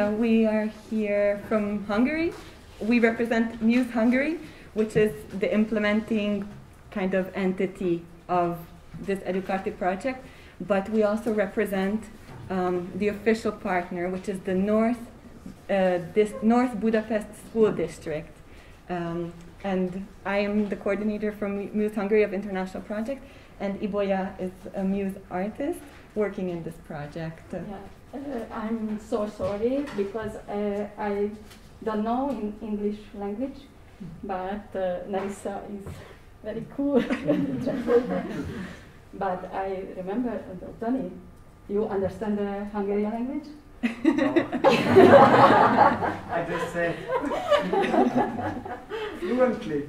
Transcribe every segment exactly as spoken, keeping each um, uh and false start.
uh, we are here from Hungary. We represent Muse Hungary, which is the implementing kind of entity of this Educati project, but we also represent um, the official partner, which is the North, uh, this North Budapest School District. Um, and I am the coordinator from Muse Hungary of International Project, and Ibolya is a Muse artist working in this project. Yeah. Uh, I'm so sorry because uh, I don't know in English language, but uh, Narissa is very cool. But I remember, uh, Tony, you understand the Hungarian language? No. I just said fluently.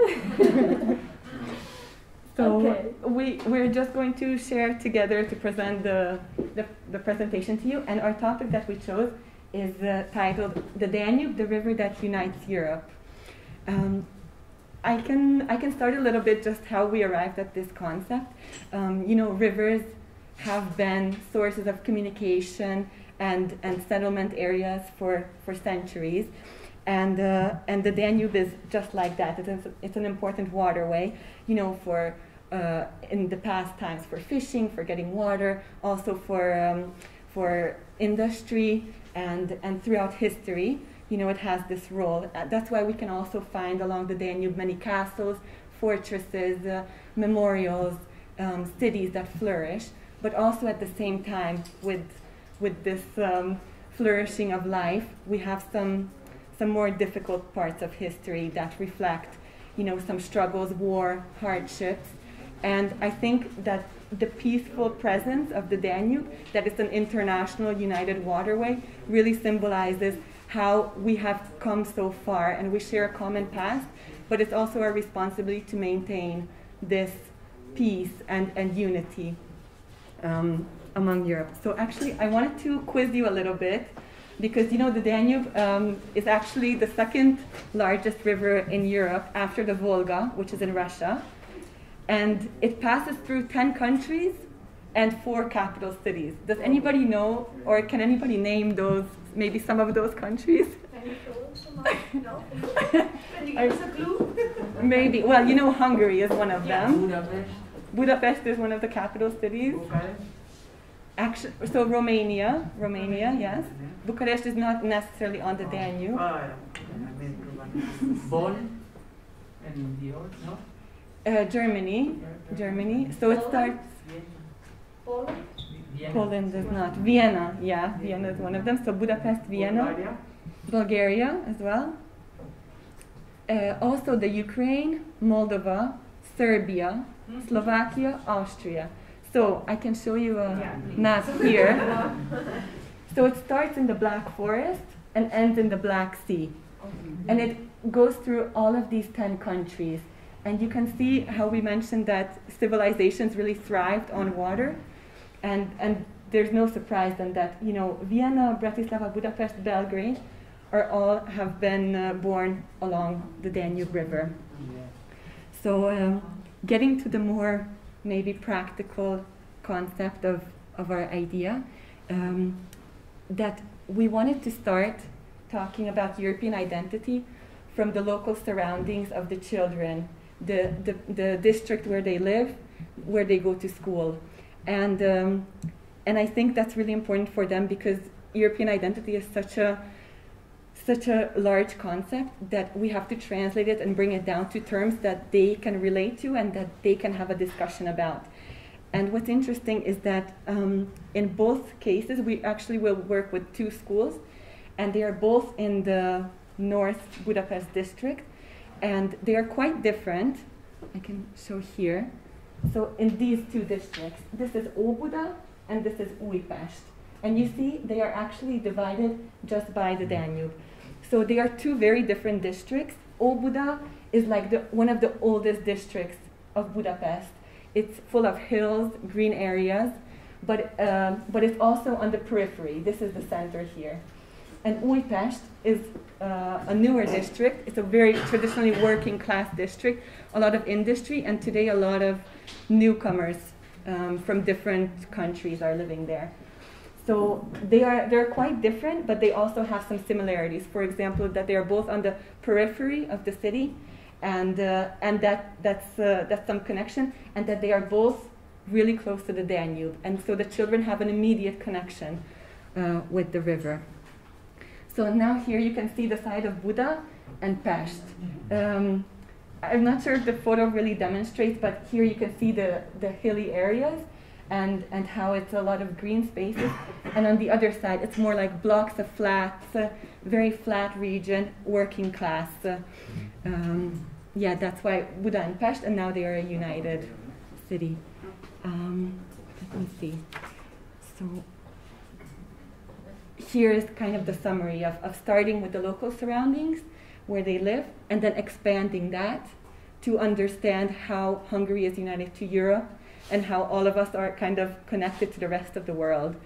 So okay. we, we're just going to share together to present the, the, the presentation to you, and our topic that we chose is uh, titled The Danube, the River That Unites Europe. Um, I can, I can start a little bit just how we arrived at this concept. Um, you know, rivers have been sources of communication and, and settlement areas for, for centuries. And, uh, and the Danube is just like that. It is, it's an important waterway, you know, for, uh, in the past times for fishing, for getting water, also for, um, for industry, and, and throughout history, you know, it has this role. Uh, that's why we can also find along the Danube many castles, fortresses, uh, memorials, um, cities that flourish, but also at the same time with, with this um, flourishing of life, we have some some more difficult parts of history that reflect, you know, some struggles, war, hardships. And I think that the peaceful presence of the Danube, that it's an international united waterway, really symbolizes how we have come so far and we share a common past, but it's also our responsibility to maintain this peace and, and unity um, among Europe. So actually, I wanted to quiz you a little bit, because you know the Danube um, is actually the second largest river in Europe after the Volga, which is in Russia, and it passes through ten countries and four capital cities. Does anybody know, or can anybody name those, maybe some of those countries? Can you show us some? No? Can you give us a clue? Maybe. Well, you know Hungary is one of Yeah. them. Budapest. Budapest is one of the capital cities. Bucharest. Actually, so Romania, Romania, yes. Bucharest is not necessarily on the Danube. Ah, yeah. I mean, Bonn and the others, no? Uh, Germany, Germany. So it starts. Poland? Vienna. Poland is not. Vienna, yeah, Vienna is one of them. So Budapest, Vienna, Bulgaria. Bulgaria as well. Uh, also the Ukraine, Moldova, Serbia, Slovakia, Austria. So I can show you a Yeah. map here. So it starts in the Black Forest and ends in the Black Sea. And it goes through all of these ten countries. And you can see how we mentioned that civilizations really thrived on water. And, and there's no surprise then that, you know, Vienna, Bratislava, Budapest, Belgrade are all have been uh, born along the Danube River. Yeah. So um, getting to the more maybe practical concept of, of our idea, um, that we wanted to start talking about European identity from the local surroundings of the children, the, the, the district where they live, where they go to school. And, um, and I think that's really important for them because European identity is such a, such a large concept that we have to translate it and bring it down to terms that they can relate to and that they can have a discussion about. And what's interesting is that um, in both cases, we actually will work with two schools, and they are both in the North Budapest district, and they are quite different. I can show here. So in these two districts, this is Óbuda and this is Újpest. And you see they are actually divided just by the Danube. So they are two very different districts. Óbuda is like the, one of the oldest districts of Budapest. It's full of hills, green areas, but, um, but it's also on the periphery. This is the center here. And Újpest is uh, a newer district. It's a very traditionally working class district, a lot of industry, and today a lot of newcomers um, from different countries are living there. So they are they're quite different, but they also have some similarities. For example, that they are both on the periphery of the city, and uh, and that that's uh, that's some connection, and that they are both really close to the Danube, and so the children have an immediate connection uh, with the river. So now here you can see the side of Buda and Pest. Um, I'm not sure if the photo really demonstrates, but here you can see the, the hilly areas and, and how it's a lot of green spaces. And on the other side, it's more like blocks of flats, uh, very flat region, working class. Uh, um, yeah, that's why Buda and Pest, and now they are a united city. Um, let me see. So here is kind of the summary of, of starting with the local surroundings where they live, and then expanding that to understand how Hungary is united to Europe and how all of us are kind of connected to the rest of the world.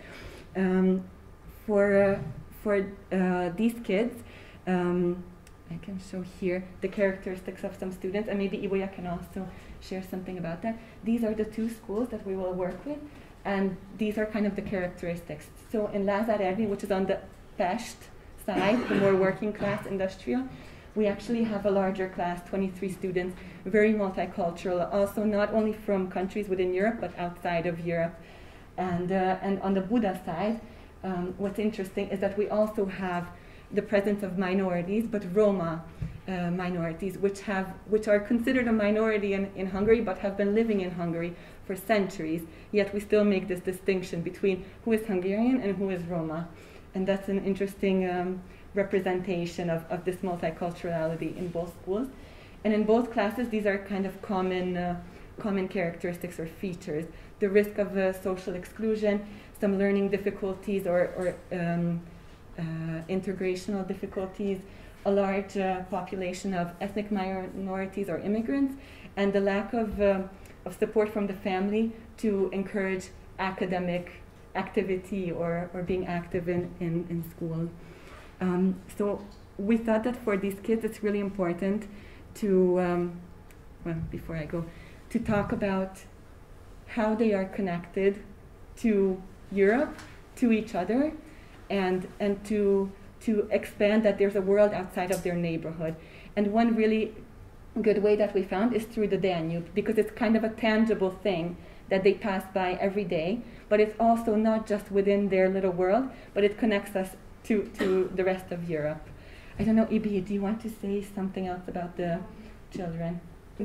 Um, for uh, for uh, these kids, um, I can show here the characteristics of some students, and maybe Ibolya can also share something about that. These are the two schools that we will work with, and these are kind of the characteristics. So in Lázár Erdély, which is on the Pest side, the more working class industrial, we actually have a larger class, twenty-three students, very multicultural, also not only from countries within Europe, but outside of Europe. And, uh, and on the Buda side, um, what's interesting is that we also have the presence of minorities, but Roma uh, minorities, which, have, which are considered a minority in, in Hungary, but have been living in Hungary for centuries, yet we still make this distinction between who is Hungarian and who is Roma. And that's an interesting um, representation of, of this multiculturality in both schools. And in both classes, these are kind of common, uh, common characteristics or features. The risk of uh, social exclusion, some learning difficulties or, or um, uh, integrational difficulties, a large uh, population of ethnic minorities or immigrants, and the lack of, uh, of support from the family to encourage academic activity or, or being active in, in, in school. Um, so we thought that for these kids it's really important to, um, well, before I go, to talk about how they are connected to Europe, to each other, and, and to, to expand that there's a world outside of their neighborhood. And one really good way that we found is through the Danube, because it's kind of a tangible thing that they pass by every day, but it's also not just within their little world, but it connects us to, to the rest of Europe. I don't know, Ibi, do you want to say something else about the children?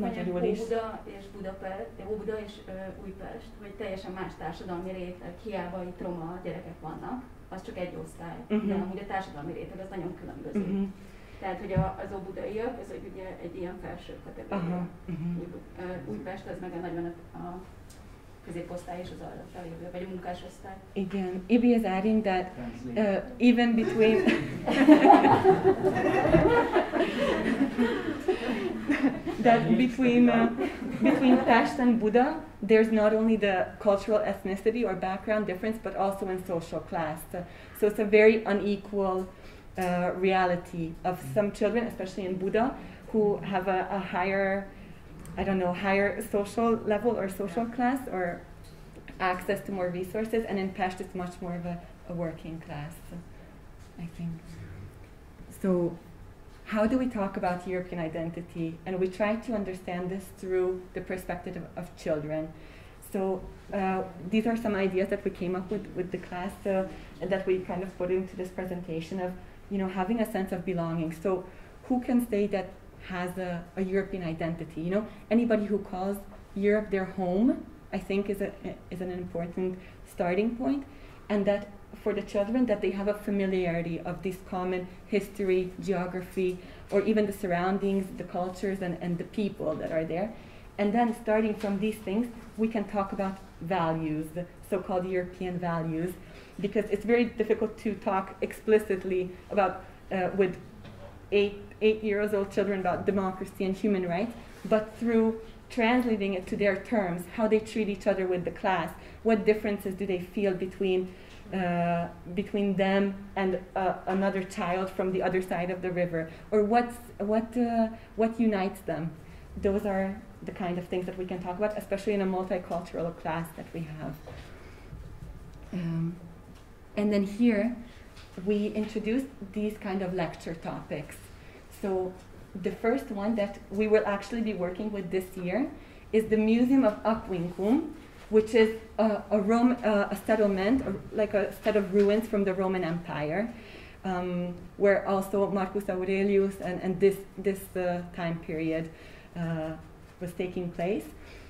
Óbuda és Budapest, Óbuda és uh, Újpest, hogy teljesen más társadalmi réteg, hiába itt roma gyerekek vannak, az csak egy osztály, uh-huh. de amúgy a társadalmi réteg az nagyon különböző. Uh-huh. Tehát, hogy a, az óbudaiak, ez egy, ugye egy ilyen felső kategória. Uh-huh. Uh-huh. Újpest az meg a nagyon a középosztály és az arra feljövő, vagy a munkásosztály. Igen, Ibi is adding that uh, even between that between uh, between Pest and Buda, there's not only the cultural ethnicity or background difference, but also in social class. Uh, so it's a very unequal uh, reality of some children, especially in Buda, who have a, a higher, I don't know, higher social level or social class or access to more resources, and in Pest it's much more of a, a working class, I think. So how do we talk about European identity? And we try to understand this through the perspective of, of children. So uh, these are some ideas that we came up with with the class uh, and that we kind of put into this presentation of, you know, having a sense of belonging. So who can say that has a, a European identity? You know, anybody who calls Europe their home, I think is, a, is an important starting point, and that for the children that they have a familiarity of this common history, geography, or even the surroundings, the cultures, and, and the people that are there. And then starting from these things, we can talk about values, the so-called European values, because it's very difficult to talk explicitly about, uh, with eight, eight years old children about democracy and human rights, but through translating it to their terms, how they treat each other with the class, what differences do they feel between Uh, between them and uh, another child from the other side of the river, or what's, what, uh, what unites them. Those are the kind of things that we can talk about, especially in a multicultural class that we have. Um, And then here, we introduced these kind of lecture topics. So the first one that we will actually be working with this year is the Museum of Aquincum, which is a, a, Rome, uh, a settlement, a, like a set of ruins from the Roman Empire, um, where also Marcus Aurelius and, and this, this uh, time period uh, was taking place.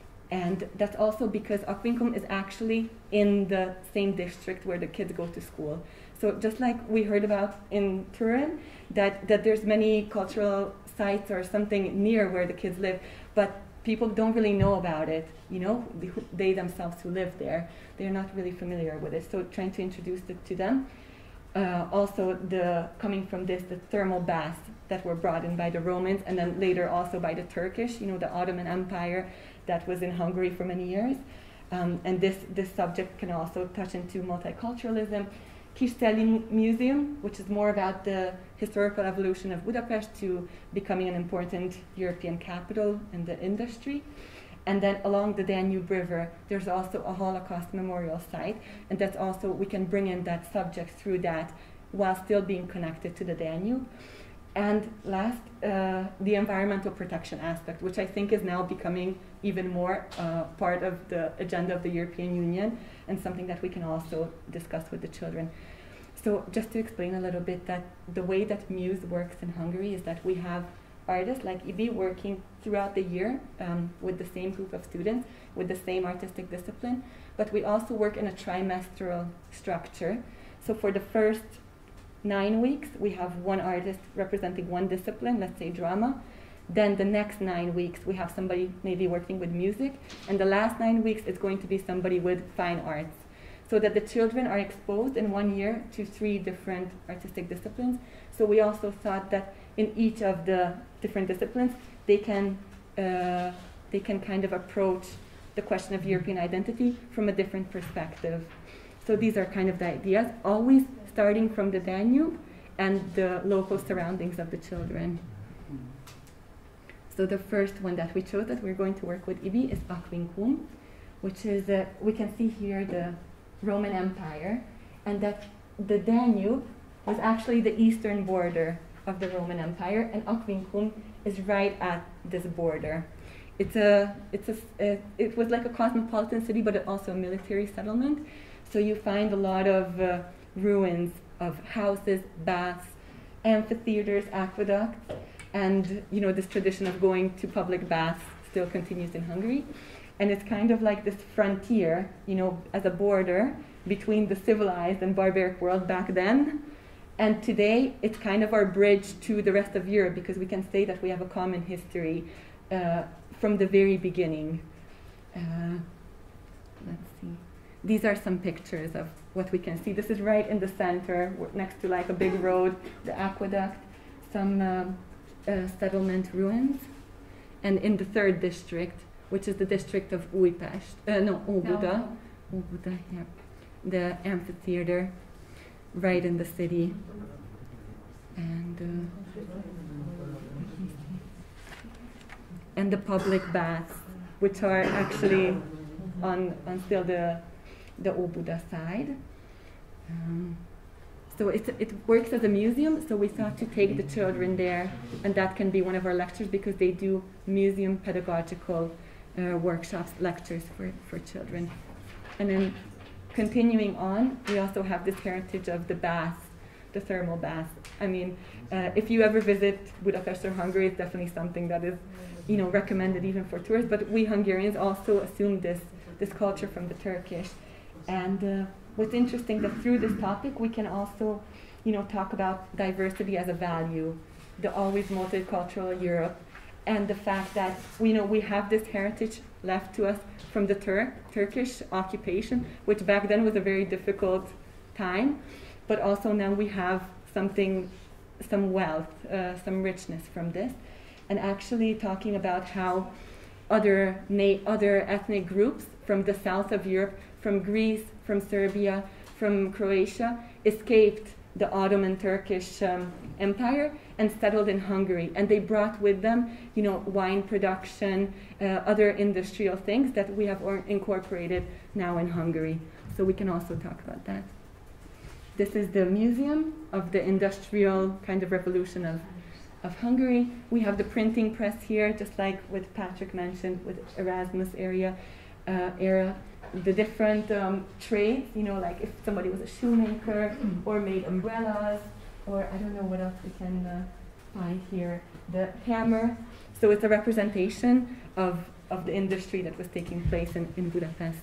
And that's also because Aquincum is actually in the same district where the kids go to school. So just like we heard about in Turin, that, that there's many cultural sites or something near where the kids live, but people don't really know about it, you know, they, they themselves who live there, they're not really familiar with it. So trying to introduce it to them. Uh, also, the coming from this, the thermal baths that were brought in by the Romans, and then later also by the Turkish, you know, the Ottoman Empire that was in Hungary for many years. Um, and this, this subject can also touch into multiculturalism. Kistelyi Museum, which is more about the historical evolution of Budapest to becoming an important European capital in the industry. And then along the Danube River, there's also a Holocaust memorial site, and that's also, we can bring in that subject through that while still being connected to the Danube. And last, uh, the environmental protection aspect, which I think is now becoming even more uh, part of the agenda of the European Union, and something that we can also discuss with the children. So just to explain a little bit, that the way that Muse works in Hungary is that we have artists like Ibi working throughout the year um, with the same group of students, with the same artistic discipline, but we also work in a trimestral structure. So for the first nine weeks, we have one artist representing one discipline, let's say drama. Then the next nine weeks, we have somebody maybe working with music. And the last nine weeks, it's going to be somebody with fine arts. So that the children are exposed in one year to three different artistic disciplines. So we also thought that in each of the different disciplines, they can, uh, they can kind of approach the question of European identity from a different perspective. So these are kind of the ideas, always starting from the Danube and the local surroundings of the children. So the first one that we chose that we're going to work with Ibi is Aquincum, which is, uh, we can see here the Roman Empire, and that the Danube was actually the eastern border of the Roman Empire, and Aquincum is right at this border. It's a, it's a, uh, it was like a cosmopolitan city, but also a military settlement. So you find a lot of uh, ruins of houses, baths, amphitheaters, aqueducts, and you know, this tradition of going to public baths still continues in Hungary. And it's kind of like this frontier, you know, as a border between the civilized and barbaric world back then. And today, it's kind of our bridge to the rest of Europe, because we can say that we have a common history uh, from the very beginning. Uh, let's see. These are some pictures of what we can see. This is right in the center, next to like a big road, the aqueduct, some uh, uh, settlement ruins. And in the third district, which is the district of Újpest, uh, no, Óbuda, no. Óbuda, yeah, the amphitheater, right in the city. And uh, and the public baths, which are actually on, on still the the Óbuda side. Um, so it, it works as a museum, so we thought to take the children there, and that can be one of our lectures, because they do museum pedagogical uh, workshops, lectures for, for children. And then continuing on, we also have this heritage of the baths, the thermal baths. I mean, uh, if you ever visit Budapest or Hungary, it's definitely something that is, you know, recommended even for tourists, but we Hungarians also assume this, this culture from the Turkish. And uh, what's interesting that through this topic we can also, you know, talk about diversity as a value, the always multicultural Europe, and the fact that we you know we have this heritage left to us from the Tur Turkish occupation, which back then was a very difficult time, but also now we have something, some wealth, uh, some richness from this, and actually talking about how other na other ethnic groups from the south of Europe, from Greece, from Serbia, from Croatia, escaped the Ottoman Turkish um, Empire and settled in Hungary. And they brought with them, you know, wine production, uh, other industrial things that we have or incorporated now in Hungary. So we can also talk about that. This is the museum of the industrial kind of revolution of, of Hungary. We have the printing press here, just like what Patrick mentioned with Erasmus area, uh, era. The different um, trades, you know, like if somebody was a shoemaker or made umbrellas, or I don't know what else we can uh, find here. The hammer. So it's a representation of, of the industry that was taking place in, in Budapest.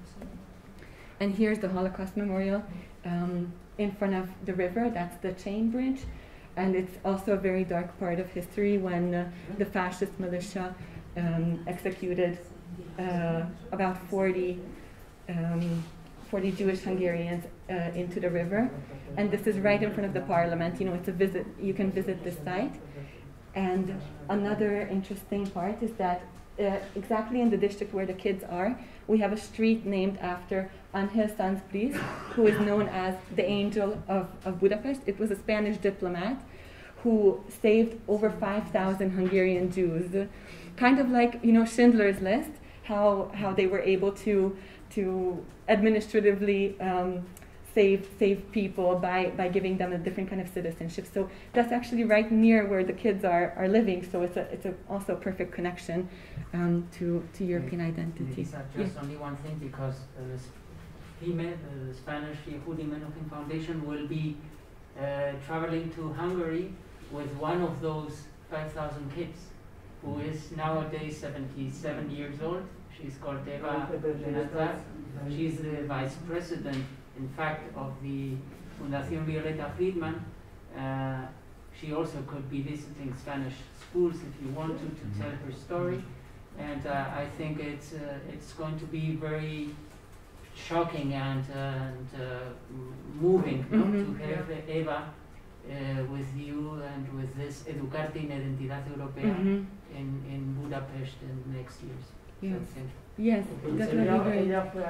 And here's the Holocaust Memorial um, in front of the river. That's the chain bridge. And it's also a very dark part of history when uh, the fascist militia um, executed uh, about forty, um, forty Jewish Hungarians uh, into the river. And this is right in front of the parliament. You know, it's a visit, you can visit the site. And another interesting part is that uh, exactly in the district where the kids are, we have a street named after Angel Sanz Briz, who is known as the Angel of, of Budapest. It was a Spanish diplomat who saved over five thousand Hungarian Jews. Kind of like, you know, Schindler's List, how, how they were able to, to administratively um, save save people by, by giving them a different kind of citizenship. So that's actually right near where the kids are, are living. So it's a it's a also a perfect connection um, to to European identity. It's not just yeah. only one thing, because uh, the, uh, the Spanish Yehudi Menuhin Foundation will be uh, traveling to Hungary with one of those five thousand kids, who is nowadays seventy-seven years old. She's called Eva Nazar. She's the vice president, in fact, of the Fundación Violeta Friedman. Uh, she also could be visiting Spanish schools if you want to, to tell her story. And uh, I think it's, uh, it's going to be very shocking and, uh, and uh, moving mm-hmm. no? to have yeah. Eva uh, with you and with this Educarte en Identidad Europea mm-hmm. in, in Budapest in next years. Yes, so yes, definitely.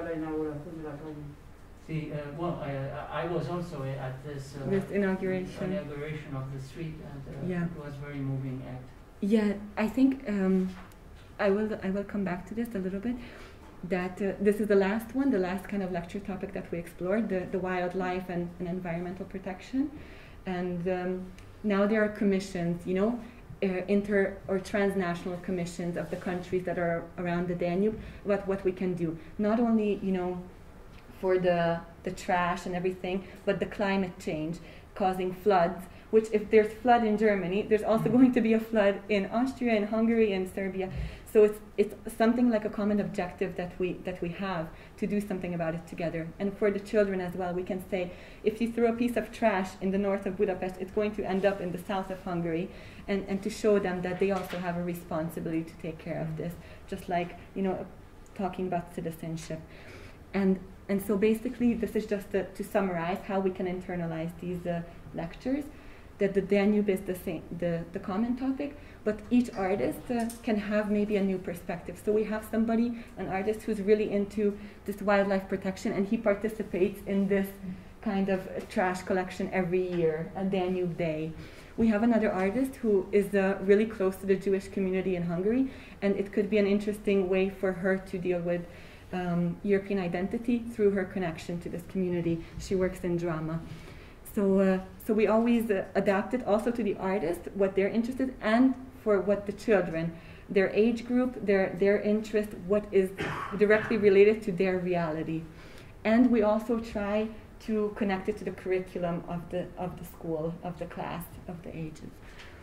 See, uh, well, I, I was also at this, uh, this inauguration. inauguration of the street, and uh, yeah. it was a very moving act. Yeah, I think um, I will I will come back to this a little bit. That uh, this is the last one, the last kind of lecture topic that we explored, the, the wildlife and, and environmental protection. And um, now there are commissions, you know, uh, inter or transnational commissions of the countries that are around the Danube, what, what we can do. Not only, you know, for the, the trash and everything, but the climate change causing floods, which if there's flood in Germany, there's also going to be a flood in Austria, in Hungary, and Serbia. So it's it's something like a common objective that we that we have to do something about it together. And for the children as well, we can say, if you throw a piece of trash in the north of Budapest, it's going to end up in the south of Hungary, and, and to show them that they also have a responsibility to take care of this, just like, you know, talking about citizenship. And and so basically, this is just to, to summarize how we can internalize these uh, lectures, that the Danube is the same, the, the common topic, but each artist uh, can have maybe a new perspective. So we have somebody, an artist who's really into this wildlife protection, and he participates in this kind of trash collection every year, a Danube Day. We have another artist who is uh, really close to the Jewish community in Hungary, and it could be an interesting way for her to deal with um, European identity through her connection to this community. She works in drama. So, uh, so we always uh, adapt it also to the artist, what they're interested in, and for what the children, their age group, their, their interest, what is directly related to their reality. And we also try to connect it to the curriculum of the, of the school, of the class, of the ages.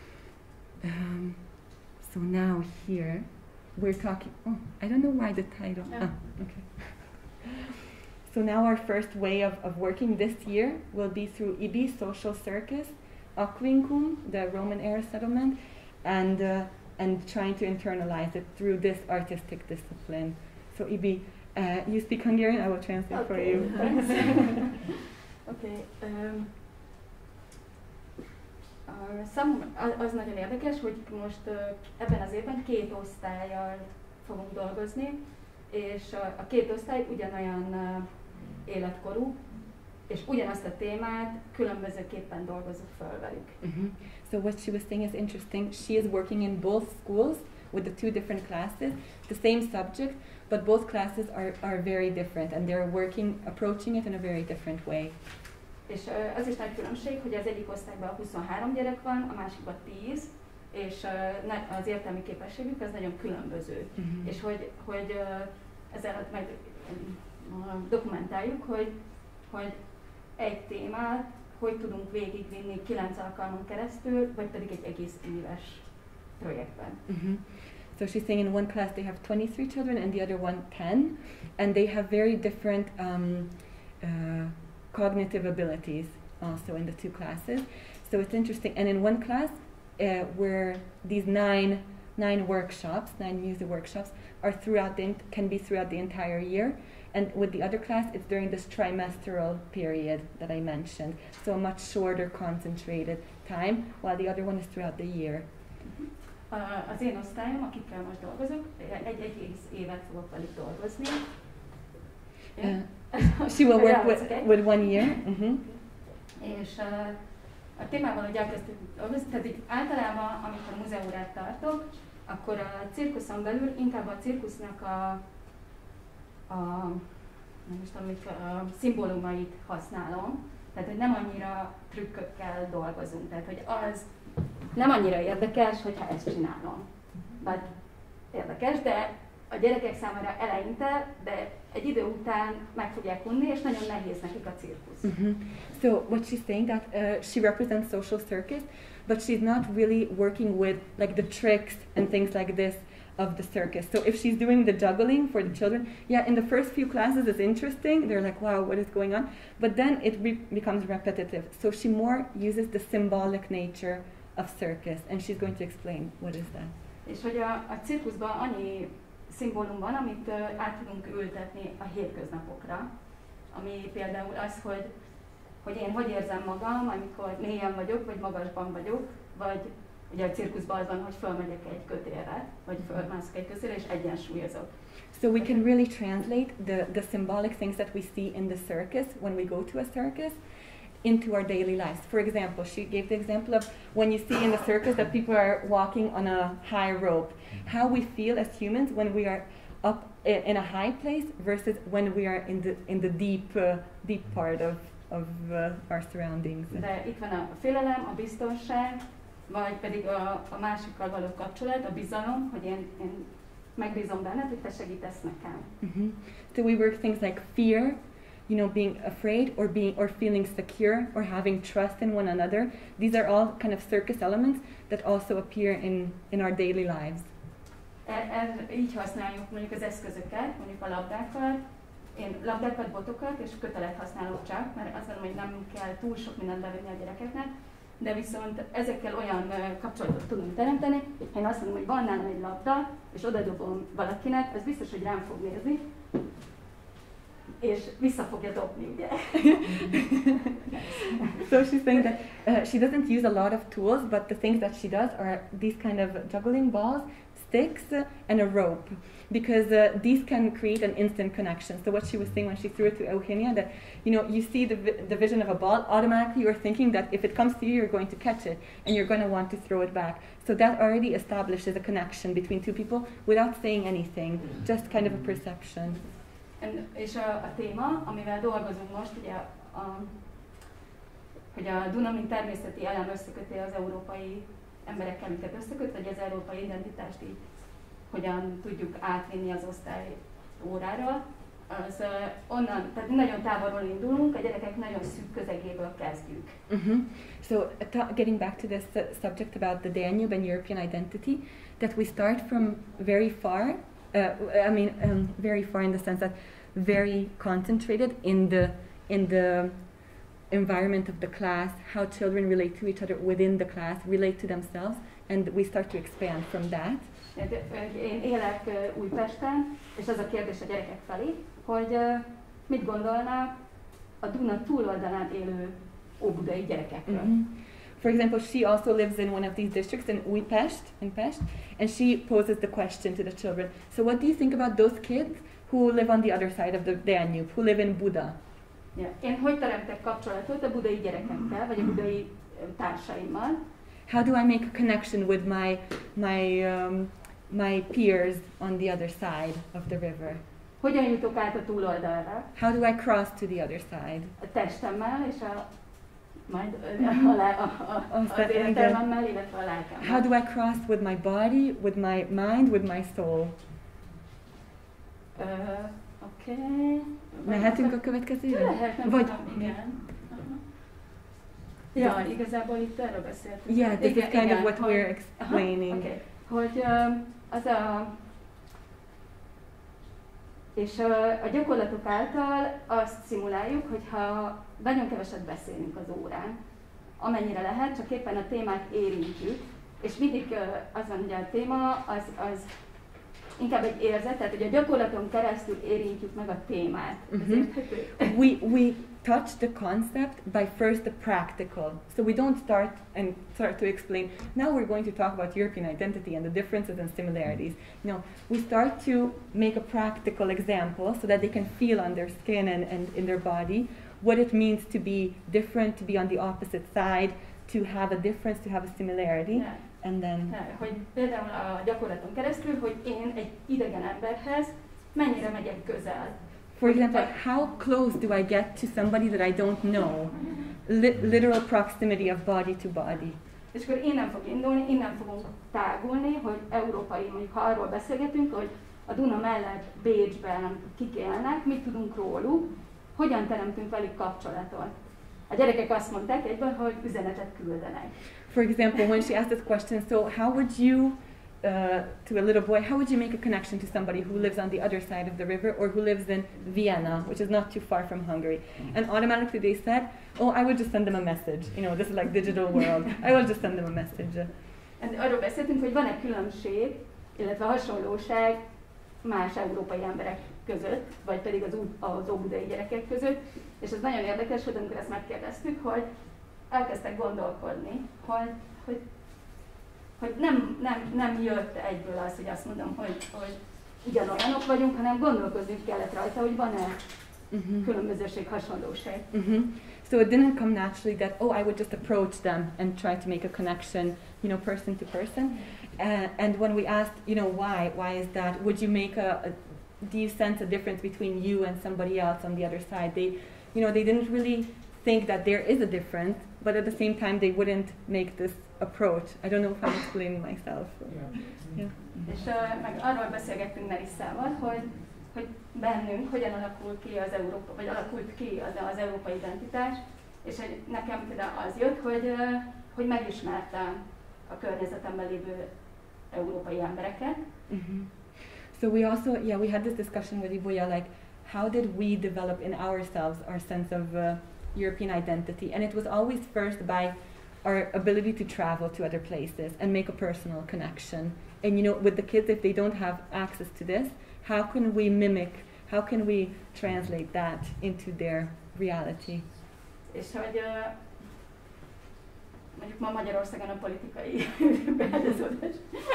Um, so now here, we're talking, oh, I don't know why the title, yeah. ah, okay. So now our first way of, of working this year will be through Ibi Social Circus, Aquincum, the Roman era settlement, and uh, and trying to internalize it through this artistic discipline. So Ibi, uh, you speak Hungarian, I will translate okay. for you. Okay. Um, uh, számomra az nagyon érdekes, hogy most uh, ebben az évben két osztállyal fogunk dolgozni, és uh, a két osztály ugyanolyan uh, életkorú, és ugyanazt a témát különbözőképpen dolgozunk fel velük. Mm-hmm. So what she was saying is interesting. She is working in both schools with the two different classes, the same subject, but both classes are, are very different, and they're working, approaching it in a very different way. És az is nagy különbség, hogy az egyik osztályban huszonhárom gyerek van, a másikban tíz, és az értelmi képességük az nagyon különböző. Uh-huh. És hogy, hogy ezzel meg dokumentáljuk, hogy, hogy egy témát hogy tudunk végigvinni kilenc alkalmon keresztül, vagy pedig egy egész éves projektben. Uh-huh. So she's saying in one class they have twenty-three children and the other one ten, and they have very different um, uh, cognitive abilities also in the two classes. So it's interesting. And in one class, uh, where these nine nine workshops, nine music workshops, are throughout the can be throughout the entire year. And with the other class, it's during this trimestral period that I mentioned. So a much shorter, concentrated time, while the other one is throughout the year. Uh, az én osztályom, akikkel most dolgozok, egy egész évet fogok velük dolgozni. Yeah. Uh, she will work with, okay. with one year. Uh-huh. És uh, a témával, hogy elkezdtük dolgozni, tehát így általában, amikor múzeumórát tartok, akkor a cirkuszon belül inkább a cirkusznak a a, nem is tudom, a szimbólumait használom, tehát hogy nem annyira trükkökkel dolgozunk, tehát hogy az nem annyira érdekes, hogyha ezt csinálom. Vagy érdekes, de a gyerekek számára eleinte, de egy idő után meg fogják unni, és nagyon nehéz nekik a cirkusz. Mm-hmm. So what she's saying that uh, she represents social circus, but she's not really working with like the tricks and things like this of the circus. So if she's doing the juggling for the children, yeah, in the first few classes it's interesting. They're like, wow, what is going on? But then it re- becomes repetitive. So she more uses the symbolic nature of circus, and she's going to explain what is that. És hogy a, a cirkuszban annyi szimbólum van, amit uh, át tudunk ültetni a hétköznapokra, ami például az, hogy, hogy én hogy érzem magam, amikor mélyen vagyok, vagy magasban vagyok, vagy ugye a cirkuszban az van, hogy fölmegyek egy kötélre, vagy fölmászok egy kötélre, és egyensúlyozok. So we can really translate the, the symbolic things that we see in the circus when we go to a circus into our daily lives. For example, she gave the example of when you see in the circus that people are walking on a high rope, how we feel as humans when we are up in a high place versus when we are in the in the deep uh, deep part of of uh, our surroundings. De itt van a félelem, a biztonság, vagy pedig a, a másikkal való kapcsolat, a bizalom, hogy én, én megbízom benned, hogy te segítesz nekem. Mm-hmm. So we work things like fear, you know, being afraid or being or feeling secure or having trust in one another. These are all kind of circus elements that also appear in, in our daily lives. E, e, így használjuk mondjuk az eszközöket, mondjuk a labdákat, én labdákat, botokat és kötelet használok csak, mert azt mondom, hogy nem kell túl sok mindent bevenni a gyerekeknek, de viszont ezekkel olyan uh, kapcsolatot tudunk teremteni, ha én azt mondom, hogy van nálam egy labda, és oda dobom valakinek, az biztos, hogy rám fog nézni, és vissza fogja dobni, ugye? So she's saying that uh, she doesn't use a lot of tools, but the things that she does are these kind of juggling balls, sticks, uh, and a rope, because uh, these can create an instant connection. So what she was saying when she threw it to Eugenia, that you know, you see the, vi- the vision of a ball, automatically you're thinking that if it comes to you, you're going to catch it, and you're going to want to throw it back. So that already establishes a connection between two people without saying anything, just kind of a perception. And, és a, a téma, amivel dolgozunk most, ugye, a, hogy a Duna, mint természeti elem összeköti az európai emberekkel, minket összeköt, vagy az európai identitást így hogyan tudjuk átvinni az osztály órára, az uh, onnan, tehát nagyon távolról indulunk, a gyerekek nagyon szűk közegéből kezdjük. Mm-hmm. So uh, ta- getting back to this uh, subject about the Danube and European identity, that we start from very far, uh, I mean um, very far in the sense that very concentrated in the in the environment of the class, how children relate to each other within the class, relate to themselves, and we start to expand from that. Én élek uh, Újpesten, és az a kérdés a gyerekek felé, hogy uh, mit gondolnak a Duna túloldalán élő óbudai gyerekekről. Mm-hmm. For example, she also lives in one of these districts in Újpest, in Pest, and she poses the question to the children. So what do you think about those kids who live on the other side of the Danube, who live in Buda? Yeah. Én hogy teremtek kapcsolatot a budai gyerekekkel, vagy a budai társaimmal? How do I make a connection with my my um, my peers on the other side of the river? hogyan jutok át a túloldalra? How do I cross to the other side? A testemmel és a majd a, a, a, a, az értelmemmel, illetve a lelkemmel. How do I cross with my body, with my mind, with my soul? Uh, Oké. Okay. Mehetünk a következőre? Lehet, nem Vagy, tudom, igen. Ja, igazából itt erről beszéltünk. Yeah, this igen, is kind igen, of what hogy, we're explaining. Aha, okay. Hogy uh, az a... És uh, a gyakorlatok által azt szimuláljuk, hogy ha nagyon keveset beszélünk az órán, amennyire lehet, csak éppen a témát érintjük, és mindig uh, az van, hogy a téma az, az inkább egy érzet, tehát hogy a gyakorlaton keresztül érintjük meg a témát. Mm-hmm. we, we touch the concept by first the practical. So we don't start and start to explain, now we're going to talk about European identity and the differences and similarities. No, we start to make a practical example so that they can feel on their skin and, and in their body what it means to be different, to be on the opposite side, to have a difference, to have a similarity. Yeah. And then... Yeah, hogy például a gyakorlaton keresztül, hogy én egy idegen emberhez mennyire megyek közel. For example, how close do I get to somebody that I don't know? Li literal proximity of body to body. És akkor innen fog indulni, innen fogunk tágulni, hogy európai, mondjuk ha arról beszélgetünk, hogy a Duna mellett Bécsben kik élnek, mit tudunk róluk, hogyan teremtünk velük kapcsolatot. A gyerekek azt mondták egyből, hogy üzenetet küldenek. For example, when she asked this question, so how would you, uh, to a little boy, how would you make a connection to somebody who lives on the other side of the river or who lives in Vienna, which is not too far from Hungary? And automatically they said, oh, I would just send them a message. You know, this is like digital world. I will just send them a message. And arról beszéltünk, hogy van-e különbség, illetve hasonlóság más európai emberek között, vagy pedig az, az óbudai gyerekek között. És ez nagyon érdekes, hogy amikor ezt megkérdeztük, hogy elkezdtek gondolkodni, hogy, hogy, hogy nem, nem, nem jött egyből az, hogy azt mondom, hogy, hogy ugyanolyanok vagyunk, hanem gondolkozni kellett rajta, hogy van-e mm-hmm. különbözőség, hasonlóság. Mm-hmm. So it didn't come naturally that, oh, I would just approach them and try to make a connection, you know, person to person. Uh, and when we asked, you know, why, why is that? Would you make a, a, do you sense a difference between you and somebody else on the other side? They, you know, they didn't really think that there is a difference, but at the same time they wouldn't make this approach. I don't know if I'm explaining myself. Yeah. Yeah. És uh, meg arról beszélgettünk Melissával, hogy, hogy bennünk hogyan alakul ki az Európa, vagy alakult ki az, az európai identitás, és hogy nekem például az jött, hogy, uh, hogy megismertem a környezetemben lévő európai embereket. Mm-hmm. So we also, yeah, we had this discussion with Ivoya, like, how did we develop in ourselves our sense of uh, European identity? And it was always first by our ability to travel to other places and make a personal connection. And you know, with the kids, if they don't have access to this, how can we mimic, how can we translate that into their reality? És hogy uh, mondjuk ma Magyarországon a politikai beágyazódás.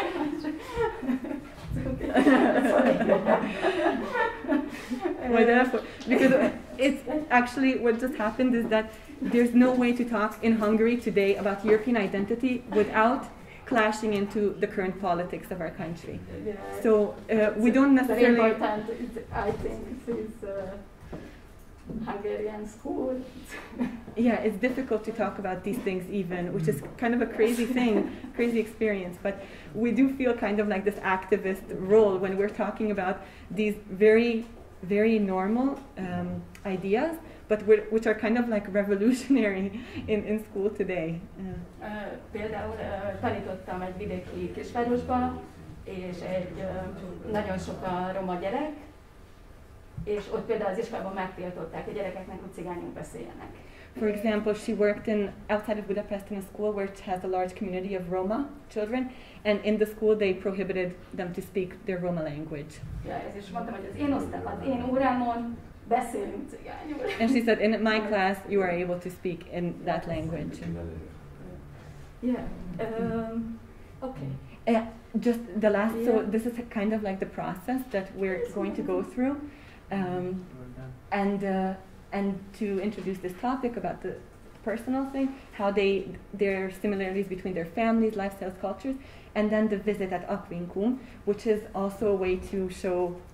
Because it's actually what just happened is that there's no way to talk in Hungary today about European identity without clashing into the current politics of our country. Yeah. So uh, we don't necessarily... Very important, I think, is uh, Hungarian school. Yeah, it's difficult to talk about these things even, which is kind of a crazy thing, crazy experience. But we do feel kind of like this activist role when we're talking about these very, very normal um, ideas, but we're, which are kind of like revolutionary in, in school today. Uh. Uh, például uh, tanítottam egy vidéki kisvárosba, és egy uh, nagyon sok a roma gyerek, és ott például az iskolában megtiltották a gyerekeknek, hogy cigányul beszéljenek. For example, she worked in outside of Budapest in a school where it has a large community of Roma children, and in the school they prohibited them to speak their Roma language. Ja, és mondtam, hogy az én osztályom, az én órámon beszélünk cigányul. And she said, in my class, you are able to speak in that language. Yeah. Um, okay. Uh, just the last, Yeah. so this is a kind of like the process that we're going to go through. Um, and uh, and to introduce this topic about the personal thing, how they, their similarities between their families, lifestyles, cultures, and then the visit at Aquincum, which is also a way to show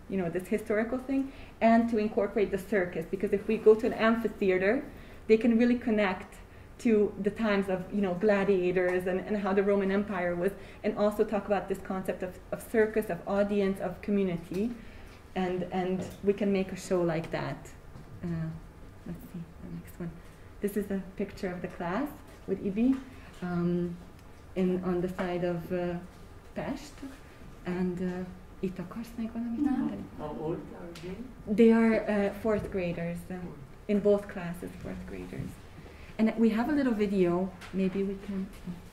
you know, this historical thing, and to incorporate the circus, because if we go to an amphitheater, they can really connect to the times of, you know, gladiators and, and how the Roman Empire was, and also talk about this concept of, of circus, of audience, of community, and and we can make a show like that. Uh, let's see, the next one. This is a picture of the class with Ibi, um, in, on the side of uh, Pest, and uh, itt akarsz még valamit mondani? How old are they? They are uh, fourth graders, uh, in both classes, fourth graders. And we have a little video, maybe we can...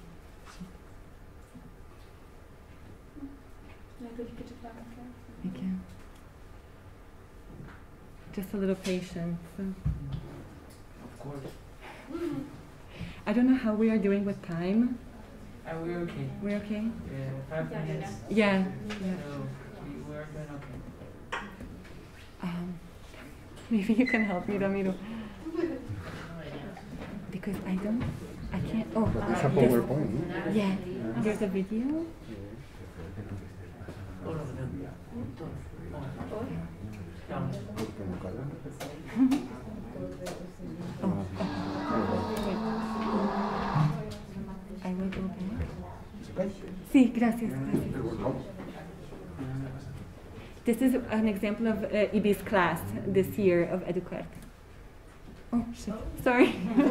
Thank you. Just a little patience. So. Of course. I don't know how we are doing with time. Are we okay? We're okay? Yeah, five Yeah, yeah, minutes. Yeah. So yeah. we, we're doing okay. Um, maybe you can help me, Ramiro. Because I don't, I can't, oh, It's a there's- PowerPoint. yeah, there's a video. All of them. Or? Down. Oh, I will go back. Sí, gracias, gracias. This is an example of uh, Ibi's class this year of Educarte. Oh, shit. Sorry.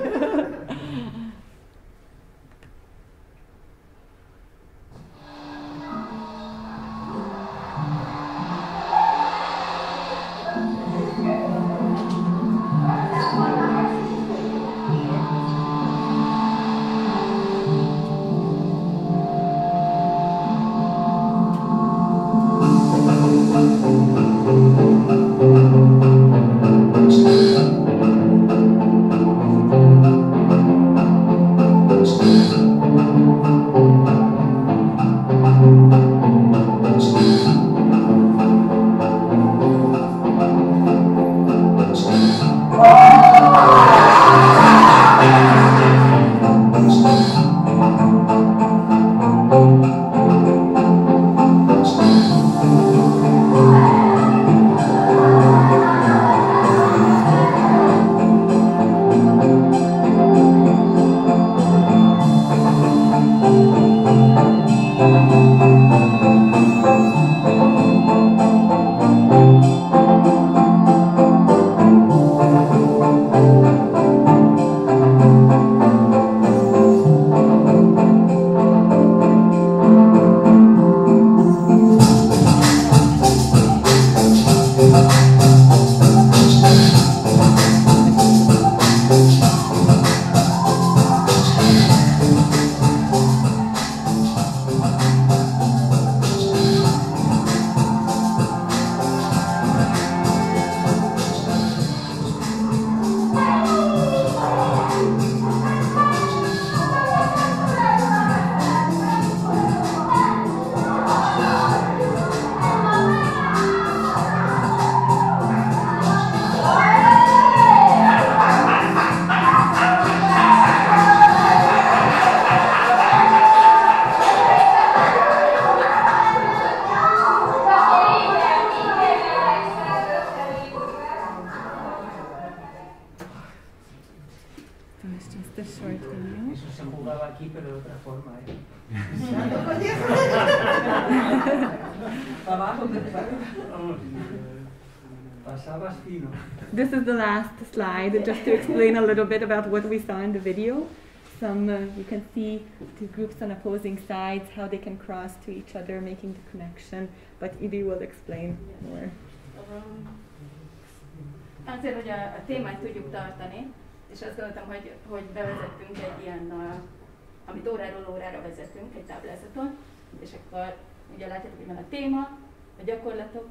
This is the last slide, just to explain a little bit about what we saw in the video. Some, uh, you can see two groups on opposing sides, how they can cross to each other, making the connection, but Ibi will explain more. Um, azért, hogy a, a témát tudjuk tartani, és azt gondoltam, hogy, hogy bevezettünk egy ilyen, uh, amit óráról órára vezetünk, egy táblázaton, és akkor ugye látjátok, hogy van a téma, a gyakorlatok,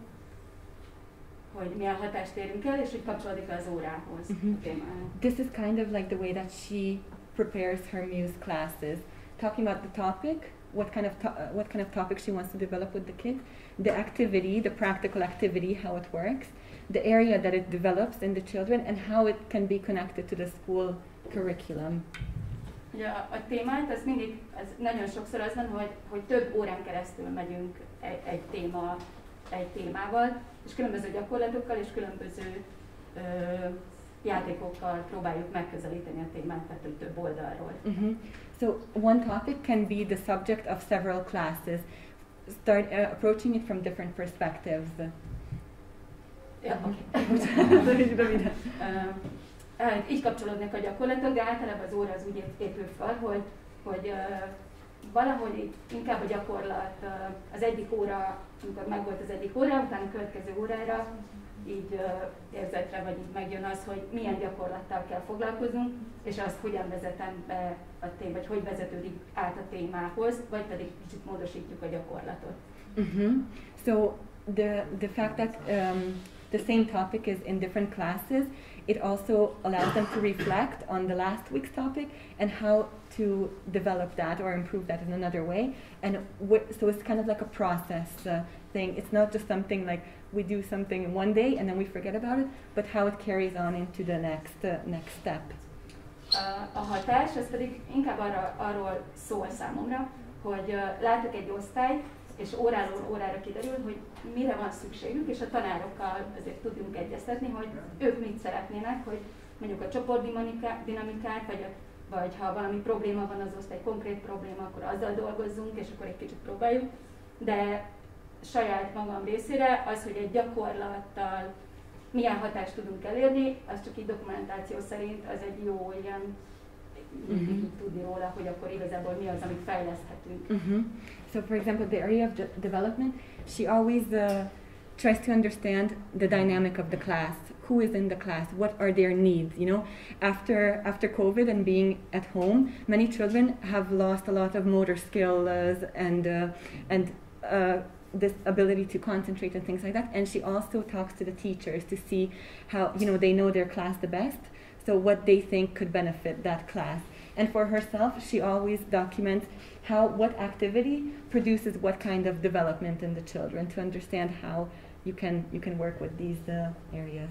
hogy milyen hatást érünk el, és hogy kapcsolódik az órához, Mm-hmm. a témának. This is kind of like the way that she prepares her muse classes, talking about the topic, what kind of to uh, what kind of topic she wants to develop with the kids, the activity, the practical activity, how it works, the area that it develops in the children, and how it can be connected to the school curriculum. Ugye a, a témát, az mindig, az nagyon sokszor az van, hogy, hogy több órán keresztül megyünk egy, egy téma egy témával, és különböző gyakorlatokkal és különböző ö, játékokkal próbáljuk megközelíteni a témát, tehát több oldalról. Mm-hmm. So one topic can be the subject of several classes. Start uh, approaching it from different perspectives. Ja, oké. Okay. uh, így kapcsolódnak a gyakorlatok, de általában az óra az úgy épül fel, hogy, hogy uh, valahogy így inkább a gyakorlat uh, az egyik óra, amikor megvolt az egyik óra, utána a következő órára így uh, érzetre, vagy így megjön az, hogy milyen gyakorlattal kell foglalkoznunk, és azt hogyan vezetem be a téma, vagy hogy vezetődik át a témához, vagy pedig kicsit módosítjuk a gyakorlatot. Mm-hmm. So the the fact that um, the same topic is in different classes, it also allows them to reflect on the last week's topic and how to develop that or improve that in another way. And w- so it's kind of like a process uh, thing. It's not just something like we do something in one day and then we forget about it, but how it carries on into the next uh, next step. A hatás, ez pedig inkább arra, arról szól számomra, hogy uh, látok egy osztályt, és óráról órára kiderül, hogy mire van szükségük, és a tanárokkal azért tudjunk egyeztetni, hogy ők mit szeretnének, hogy mondjuk a csoportdinamikát, vagy, vagy ha valami probléma van az osztály, konkrét probléma, akkor azzal dolgozzunk, és akkor egy kicsit próbáljuk. De saját magam részére az, hogy egy gyakorlattal milyen hatást tudunk elérni, az csak így dokumentáció szerint az egy jó ilyen, mm-hmm. tudni róla, hogy akkor igazából mi az, amit fejleszthetünk. Mm-hmm. So for example, the area of de- development, she always uh, tries to understand the dynamic of the class. Who is in the class? What are their needs? You know, after after COVID and being at home, many children have lost a lot of motor skills and uh, and uh, this ability to concentrate and things like that. And she also talks to the teachers to see how, you know, they know their class the best. So what they think could benefit that class. And for herself, she always documents how, what activity produces what kind of development in the children, to understand how you can you can work with these uh, areas.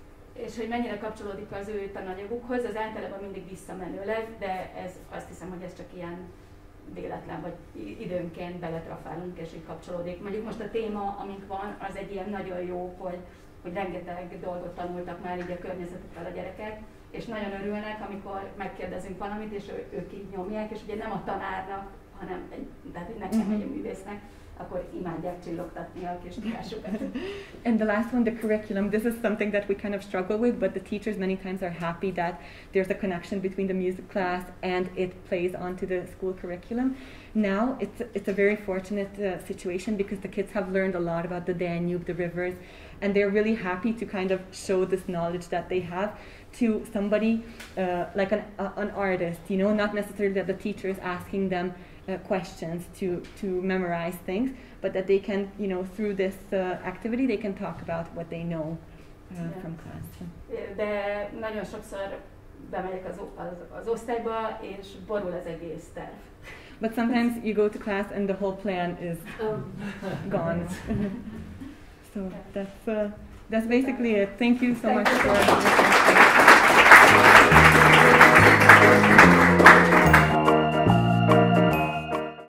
És hogy mennyire kapcsolódik az ő tananyagukhoz, az általában mindig visszamenőleg, de ez azt hiszem, hogy ez csak ilyen véletlen, vagy időnként beletrafálunk, és így kapcsolódik. Mondjuk most a téma, amink van, az egy ilyen nagyon jó, hogy, hogy rengeteg dolgot tanultak már így a környezetükkel a gyerekek, és nagyon örülnek, amikor megkérdezünk valamit, és ő, ők így nyomják, és ugye nem a tanárnak, hanem egy, tehát hogy nekem vagy a művésznek, akkor imádják csillogtatni a kis tudásukat. And the last one, the curriculum, this is something that we kind of struggle with, but the teachers many times are happy that there's a connection between the music class and it plays onto the school curriculum. Now, it's, it's a very fortunate uh, situation because the kids have learned a lot about the Danube, the rivers, and they're really happy to kind of show this knowledge that they have to somebody uh, like an, uh, an artist, you know, not necessarily that the teacher is asking them Uh, questions to to memorize things, but that they can, you know, through this uh, activity, they can talk about what they know uh, yeah. from class. De nagyon sokszor bemegyek az, az, az osztályba, és borul az egész terv. But sometimes you go to class and the whole plan is gone. So that's uh, that's basically it. Thank you so Thank much you. for.